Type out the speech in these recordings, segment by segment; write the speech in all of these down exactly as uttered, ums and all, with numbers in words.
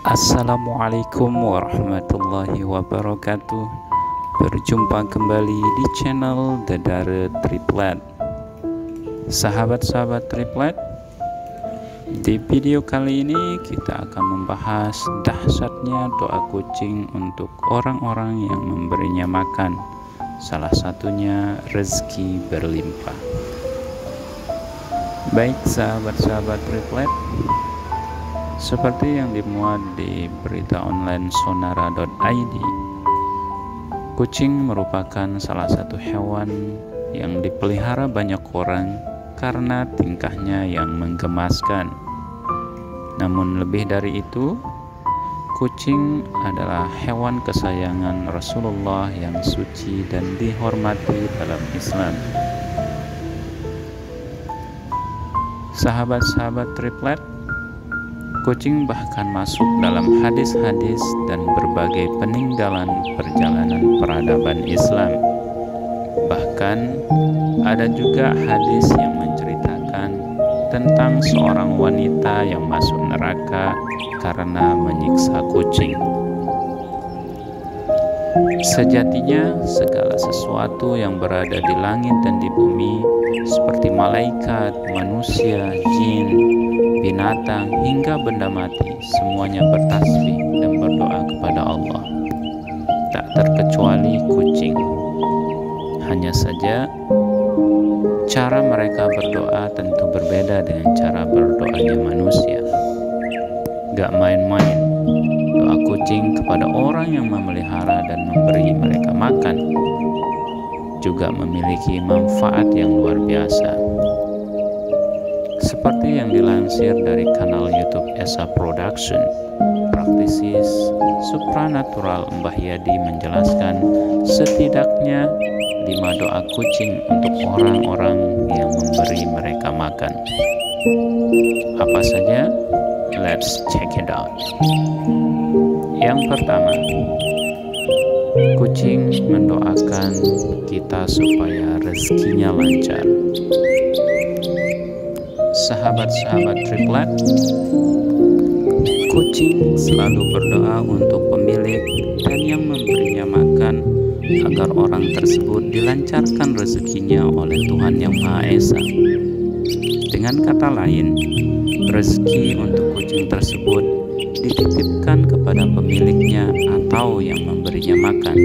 Assalamualaikum warahmatullahi wabarakatuh. Berjumpa kembali di channel Dedare Triplet. Sahabat-sahabat Triplet, di video kali ini kita akan membahas dahsyatnya doa kucing untuk orang-orang yang memberinya makan. Salah satunya rezeki berlimpah. Baik sahabat-sahabat Triplet, seperti yang dimuat di berita online sonara dot i d, kucing merupakan salah satu hewan yang dipelihara banyak orang karena tingkahnya yang menggemaskan. Namun lebih dari itu, kucing adalah hewan kesayangan Rasulullah yang suci dan dihormati dalam Islam. Sahabat-sahabat Triplet, kucing bahkan masuk dalam hadis-hadis dan berbagai peninggalan perjalanan peradaban Islam. Bahkan ada juga hadis yang menceritakan tentang seorang wanita yang masuk neraka karena menyiksa kucing. Sejatinya segala sesuatu yang berada di langit dan di bumi, seperti malaikat, manusia, jin, binatang, hingga benda mati, semuanya bertasbih dan berdoa kepada Allah, tak terkecuali kucing. Hanya saja cara mereka berdoa tentu berbeda dengan cara berdoanya manusia. Gak main-main, doa kucing kepada orang yang memelihara dan memberi mereka makan juga memiliki manfaat yang luar biasa. Seperti yang dilansir dari kanal YouTube Esa Production, praktisi supranatural Mbah Yadi menjelaskan setidaknya lima doa kucing untuk orang-orang yang memberi mereka makan. Apa saja? Let's check it out. Yang pertama, kucing mendoakan kita supaya rezekinya lancar. Sahabat-sahabat Triplet, kucing selalu berdoa untuk pemilik dan yang memberinya makan agar orang tersebut dilancarkan rezekinya oleh Tuhan Yang Maha Esa. Dengan kata lain, rezeki untuk kucing tersebut dititipkan kepada pemiliknya atau yang memberinya makan.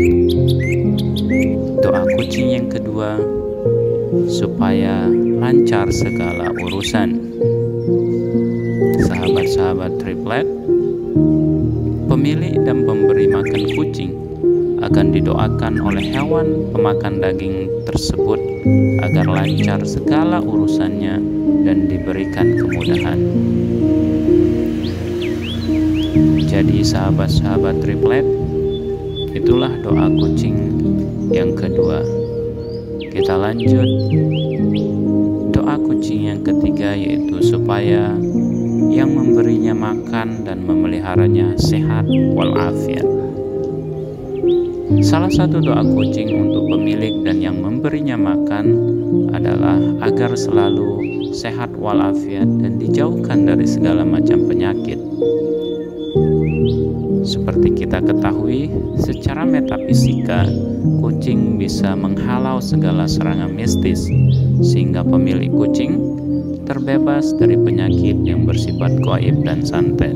Doa kucing yang kedua, supaya lancar segala urusan. Sahabat-sahabat Triplet, pemilik dan pemberi makan kucing akan didoakan oleh hewan pemakan daging tersebut agar lancar segala urusannya dan diberikan kemudahan. Jadi sahabat-sahabat Triplet, itulah doa kucing yang kedua. Kita lanjut, doa kucing yang ketiga, yaitu supaya yang memberinya makan dan memeliharanya sehat walafiat. Salah satu doa kucing untuk pemilik dan yang memberinya makan adalah agar selalu sehat walafiat dan dijauhkan dari segala macam penyakit. Seperti kita ketahui, secara metafisika, kucing bisa menghalau segala serangan mistis, sehingga pemilik kucing terbebas dari penyakit yang bersifat gaib dan santet.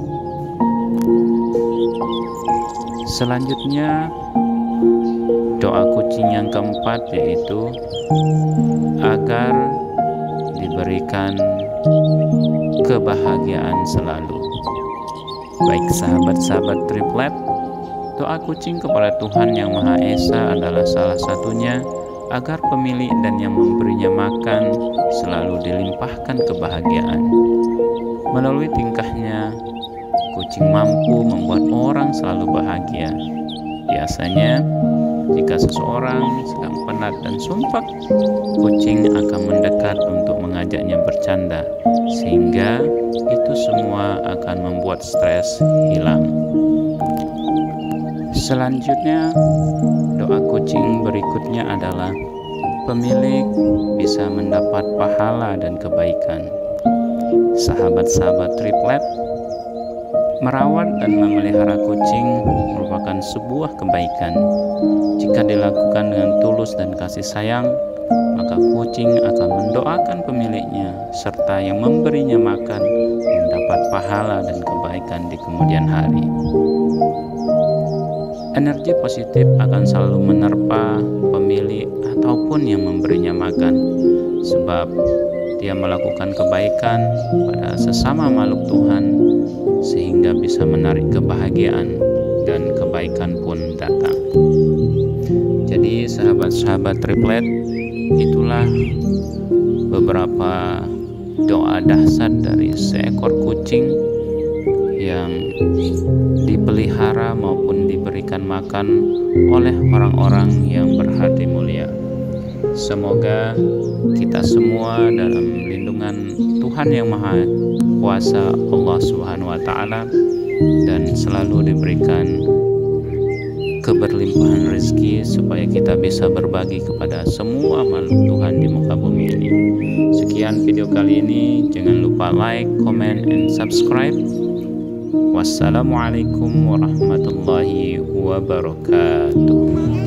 Selanjutnya, doa kucing yang keempat yaitu agar diberikan kebahagiaan selalu. Baik sahabat-sahabat Triplet, doa kucing kepada Tuhan Yang Maha Esa adalah salah satunya agar pemilik dan yang memberinya makan selalu dilimpahkan kebahagiaan. Melalui tingkahnya, kucing mampu membuat orang selalu bahagia. Biasanya, jika seseorang sedang penat dan sumpah, kucing akan mendekat untuk mengajaknya bercanda, sehingga itu semua akan membuat stres hilang. Selanjutnya, doa kucing berikutnya adalah pemilik bisa mendapat pahala dan kebaikan. Sahabat-sahabat Triplet, Merawat dan memelihara kucing merupakan sebuah kebaikan. Jika dilakukan dengan tulus dan kasih sayang, maka kucing akan mendoakan pemiliknya serta yang memberinya makan mendapat pahala dan kebaikan di kemudian hari. Energi positif akan selalu menerpa pemilik ataupun yang memberinya makan, sebab dia melakukan kebaikan pada sesama makhluk Tuhan sehingga bisa menarik kebahagiaan dan kebaikan pun datang. Jadi sahabat-sahabat triplet, itulah beberapa doa dahsyat dari seekor kucing yang dipelihara maupun diberikan makan oleh orang-orang yang berhati mulia. Semoga kita semua dalam lindungan Tuhan yang Maha Kuasa, Allah Subhanahu wa Ta'ala, dan selalu diberikan keberlimpahan rezeki supaya kita bisa berbagi kepada semua makhluk Tuhan di muka bumi ini. Sekian video kali ini, jangan lupa like, comment, and subscribe. Wassalamualaikum warahmatullahi wabarakatuh.